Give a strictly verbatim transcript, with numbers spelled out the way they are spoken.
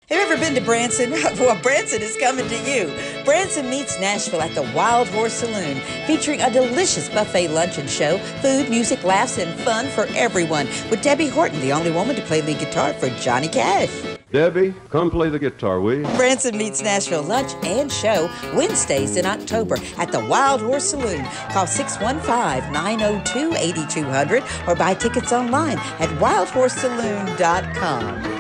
Have you ever been to Branson? Well, Branson is coming to you. Branson meets Nashville at the Wildhorse Saloon, featuring a delicious buffet luncheon show, food, music, laughs, and fun for everyone, with Debbie Horton, the only woman to play lead guitar for Johnny Cash. Debbie, come play the guitar, will you? Branson meets Nashville lunch and show Wednesdays in October at the Wildhorse Saloon. Call six one five, nine oh two, eight two zero zero or buy tickets online at wild horse saloon dot com.